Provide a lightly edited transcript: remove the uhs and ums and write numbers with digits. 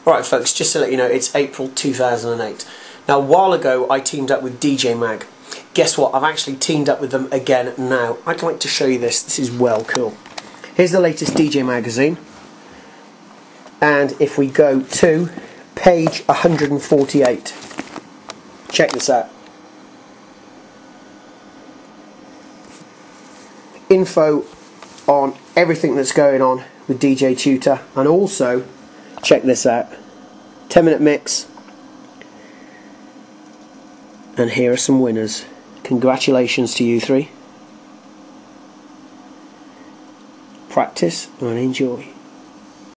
Alright folks, just to let you know, it's April 2008. Now, a while ago I teamed up with DJ Mag. Guess what? I've actually teamed up with them again now. I'd like to show you this. This is well cool. Here's the latest DJ magazine. And if we go to page 148, check this out. Info on everything that's going on with DJ Tutor, and also, check this out, 10-minute mix, and here are some winners. Congratulations to you three. Practice and enjoy.